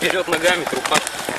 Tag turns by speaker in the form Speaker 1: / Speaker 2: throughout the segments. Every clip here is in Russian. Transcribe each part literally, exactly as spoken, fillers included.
Speaker 1: Вперед ногами, трупа.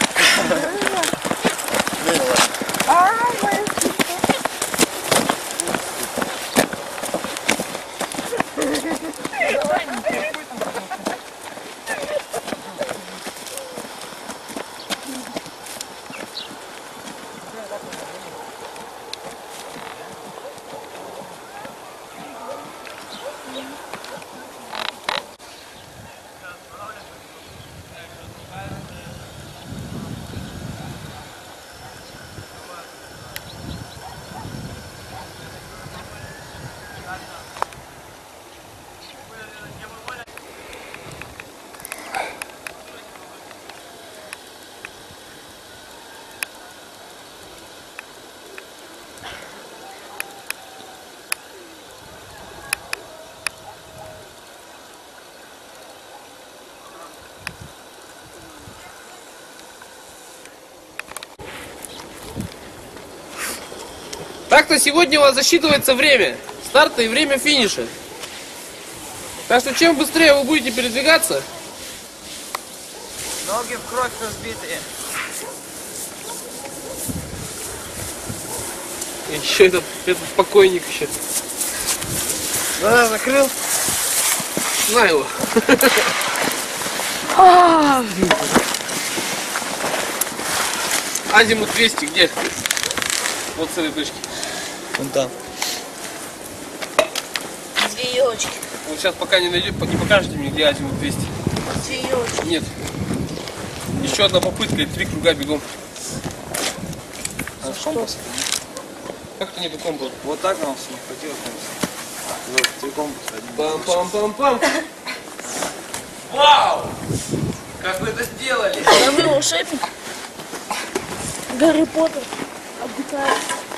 Speaker 1: Так-то сегодня у вас засчитывается время старта и время финиша. Так что чем быстрее вы будете передвигаться...
Speaker 2: Ноги в кровь разбитые.
Speaker 1: Еще этот, этот покойник еще.
Speaker 2: Глаза закрыл.
Speaker 1: На его. Азимут двести где? Вот с этой точки.
Speaker 2: Вон там.
Speaker 3: Зверёчки.
Speaker 1: Вот сейчас пока не найдете, не покажете мне, где азимут двести.
Speaker 3: Зверёчки.
Speaker 1: Нет. Еще одна попытка и три круга бегом.
Speaker 2: А компас?
Speaker 1: Как-то не компас.
Speaker 2: Вот так у нас не хватило компаса. Вот, три компаса.
Speaker 1: Пам-пам-пам-пам. Вау! Как вы это сделали?
Speaker 3: Там волшебник. Гарри Поттер отдыхает.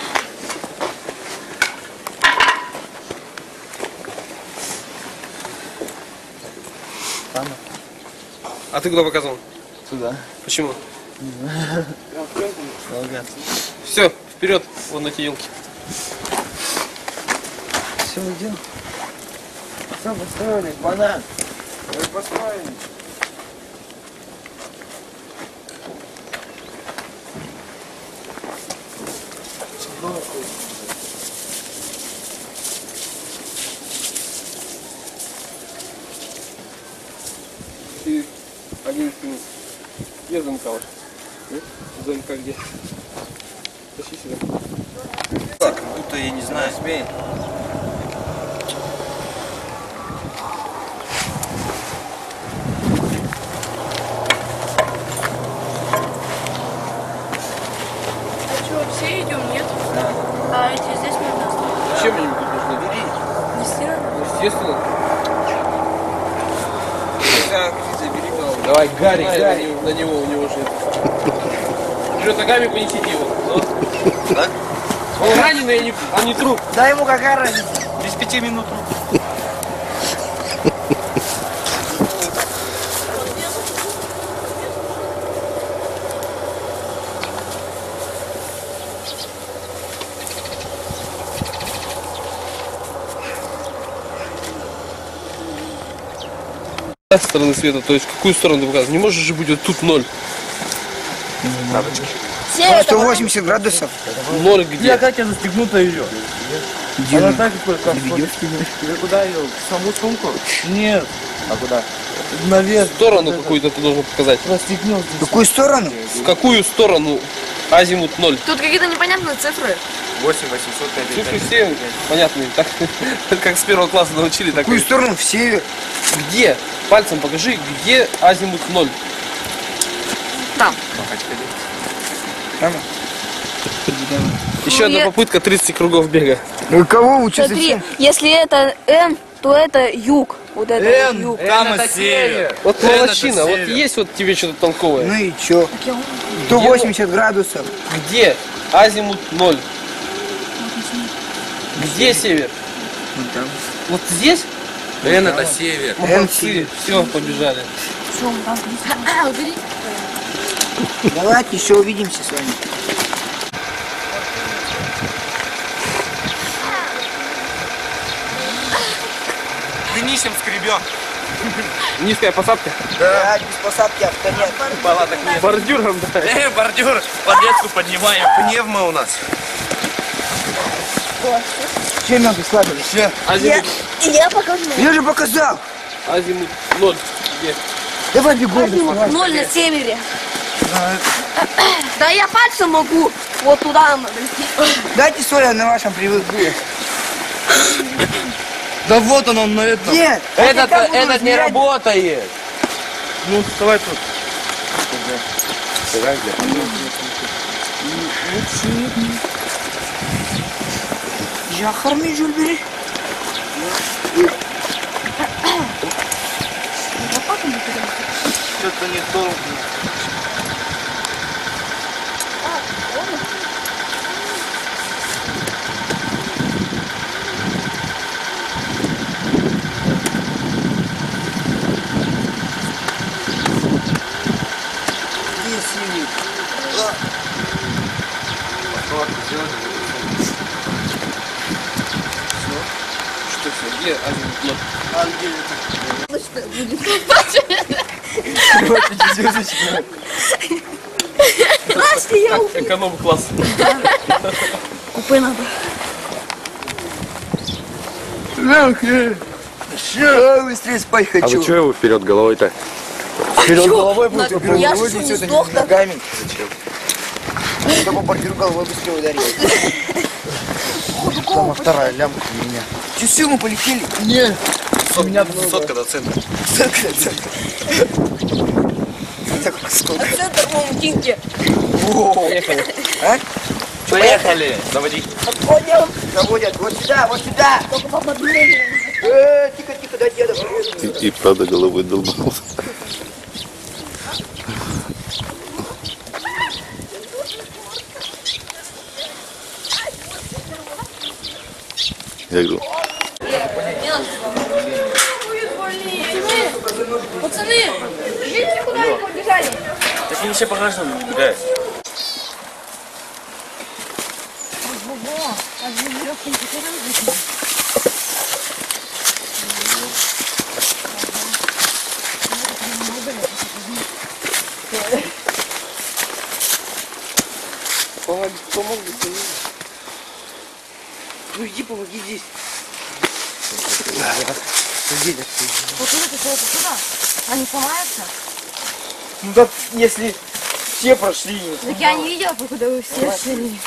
Speaker 1: А ты куда показывал?
Speaker 2: Сюда.
Speaker 1: Почему?
Speaker 2: Не знаю.
Speaker 1: Все, вперед, вон на те елки.
Speaker 2: Все, идем. Все, построились, банан. Вы построились.
Speaker 1: И одиннадцать минут. Где ЗМК ваш? ЗМК где? Тащи сюда.
Speaker 2: Как будто я не знаю. Смей.
Speaker 3: А что, все идем, нет?
Speaker 2: Да.
Speaker 3: А эти здесь можно оставить?
Speaker 1: Зачем они тут нужны?
Speaker 2: Бери.
Speaker 3: Действительно?
Speaker 1: Естественно.
Speaker 2: Так, забери голову.
Speaker 1: Давай, Гарри,
Speaker 2: Гарри.
Speaker 1: Гарри. На него, на него, у него же. Вперед ногами понесите его. Ну.
Speaker 2: Да?
Speaker 1: Он раненый, а не, а не труп.
Speaker 2: Дай ему какая разница. Без пяти минут.
Speaker 1: С стороны света, то есть какую сторону ты показываешь? Не можешь же быть вот тут ноль.
Speaker 3: Все
Speaker 4: сто восемьдесят градусов.
Speaker 1: Ноль где?
Speaker 2: Я как я застегнута ее? Она так как Ты куда ее? В саму сумку? Нет. А куда? Наверх.
Speaker 1: Сторону какую-то ты должен показать.
Speaker 2: Расстегнул.
Speaker 4: В какую сторону?
Speaker 1: В какую сторону азимут ноль?
Speaker 3: Тут какие-то непонятные цифры.
Speaker 2: восемь восемьсот пять.
Speaker 1: Цифры все понятные, так как с первого класса научили.
Speaker 4: В
Speaker 1: Так
Speaker 4: какую
Speaker 1: и-
Speaker 4: сторону? В север.
Speaker 1: Где? Пальцем покажи, где азимут ноль.
Speaker 3: Там.
Speaker 4: Там.
Speaker 1: Еще одна
Speaker 3: Нет.
Speaker 1: попытка тридцать кругов бега.
Speaker 4: У кого учится?
Speaker 3: Смотри, если это Н, то это юг. Вот это
Speaker 2: Н,
Speaker 3: юг.
Speaker 2: там это север.
Speaker 1: Вот
Speaker 2: Н это
Speaker 1: молодчина, вот
Speaker 2: север.
Speaker 1: есть вот тебе что-то толковое.
Speaker 4: Ну и чё? сто восемьдесят градусов.
Speaker 1: Где азимут ноль? Где север?
Speaker 4: Вон там.
Speaker 1: Вот здесь?
Speaker 2: Н это север.
Speaker 1: Молодцы, все, побежали.
Speaker 3: Все, там. Убери.
Speaker 4: Давайте еще увидимся с вами.
Speaker 2: Днищем скребет.
Speaker 1: Низкая посадка.
Speaker 4: Да, без посадки авто нет.
Speaker 2: Палаток нет.
Speaker 1: Бордюром, да.
Speaker 2: Эй, бордюр, подвеску поднимаем. Пневма у нас.
Speaker 4: Все мелкие складывали.
Speaker 2: Все.
Speaker 1: Азимут.
Speaker 3: Я покажу.
Speaker 4: Я же показал.
Speaker 1: Азимут ноль. Где?
Speaker 4: Давай бегом.
Speaker 3: Азимут
Speaker 4: доставай.
Speaker 3: ноль на севере. Да я пальцем могу. Вот туда надо идти.
Speaker 4: Дайте соль, я на вашем привык.
Speaker 2: Да вот он, он на этом.
Speaker 4: Нет.
Speaker 2: Этот,
Speaker 4: я буду
Speaker 2: этот не
Speaker 4: измерять.
Speaker 2: работает. Ну, вставай тут.
Speaker 4: Жахарный жульбери.
Speaker 2: Что-то не то.
Speaker 1: Что все? Где азимут ноль?
Speaker 3: Настя, я у-
Speaker 1: Эконом-класс.
Speaker 3: Купе надо.
Speaker 4: Все, быстрее спать
Speaker 5: А
Speaker 4: хочу.
Speaker 5: вы что его вперед головой-то?
Speaker 4: Вперед головой
Speaker 3: На-
Speaker 4: будет, вперед
Speaker 3: я
Speaker 4: головой
Speaker 3: же не
Speaker 4: несет, а не
Speaker 3: сдох, да?
Speaker 4: ногами. Чтобы бордюр головой быстрее ударил. Там вторая лямка у меня. Часы мы полетели. Нет.
Speaker 2: У меня тут сотка до центра.
Speaker 4: Так сколько?
Speaker 3: Центр паутинки.
Speaker 1: Поехали.
Speaker 4: А?
Speaker 2: Поехали. Заводи.
Speaker 3: Понял.
Speaker 4: Заводят. Вот сюда, вот сюда.
Speaker 3: Только по подвижению.
Speaker 4: Э, тихо, тихо, до деда. порежу.
Speaker 5: И, и правда головой долбал. Я говорю,
Speaker 3: Пацаны, видите, куда они побежали?
Speaker 2: Так они все по каждому убегают.
Speaker 1: Помоги, помоги.
Speaker 4: Ну иди, помоги здесь.
Speaker 3: Вот это что это сюда? Они сломаются?
Speaker 4: Ну да, если все прошли.
Speaker 3: Так я не видела, покуда вы все шли.